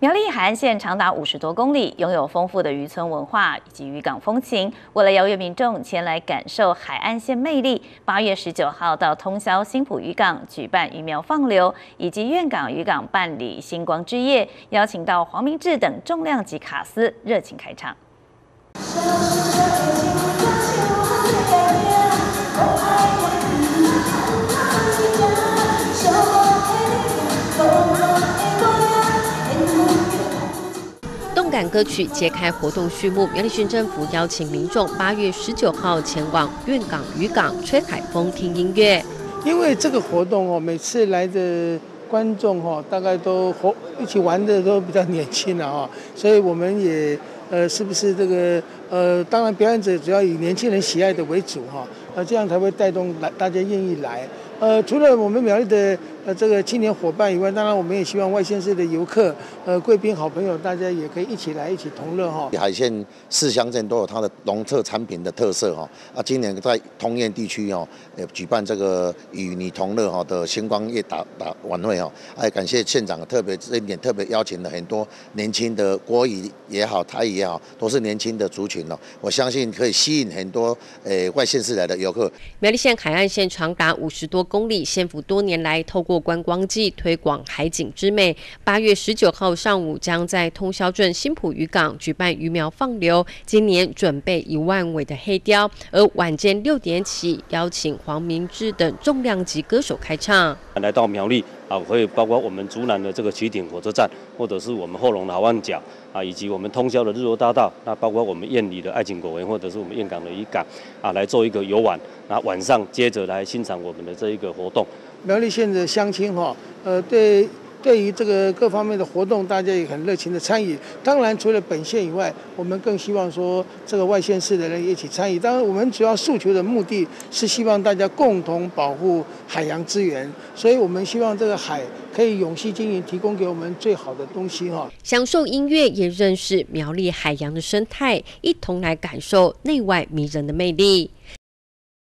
苗栗海岸线长达50多公里，拥有丰富的渔村文化以及渔港风情。为了邀约民众前来感受海岸线魅力，8月19号到通霄新埔渔港举办鱼苗放流，以及苑港渔港办理星光之夜，邀请到黄明志等重量级卡司热情开场。 动感歌曲揭开活动序幕，苗栗县政府邀请民众8月19号前往苑港渔港吹海风、听音乐。 因为这个活动每次来的观众大概都一起玩的都比较年轻了所以我们也是不是这个当然表演者主要以年轻人喜爱的为主这样才会带动大家愿意来。除了我们苗栗的这个青年伙伴以外，当然我们也希望外县市的游客、贵宾、好朋友，大家也可以一起来，一起同乐海线4乡镇都有它的农特产品的特色今年在通燕地区举办这个与你同乐的星光夜打晚会感谢县长这一点特别邀请了很多年轻的国语也好、台语也好，都是年轻的族群我相信可以吸引很多外县市来的游客。 苗栗县海岸线长达50多公里，县府多年来透过观光季推广海景之美。8月19号上午将在通霄镇新埔渔港举办鱼苗放流，今年准备1万尾的黑雕，而晚间6点起邀请黄明志等重量级歌手开唱。 来到苗栗会包括我们竹南的这个旗顶火车站，或者是我们后龙的好望角以及我们通霄的日落大道，那包括我们燕里的爱情果园，或者是我们燕港的渔港来做一个游玩。那晚上接着来欣赏我们的这一个活动。 苗栗县的乡亲对于这个各方面的活动，大家也很热情的参与。当然，除了本县以外，我们更希望说这个外县市的人也一起参与。当然，我们主要诉求的目的是希望大家共同保护海洋资源，所以我们希望这个海可以永续经营，提供给我们最好的东西享受音乐，也认识苗栗海洋的生态，一同来感受内外迷人的魅力。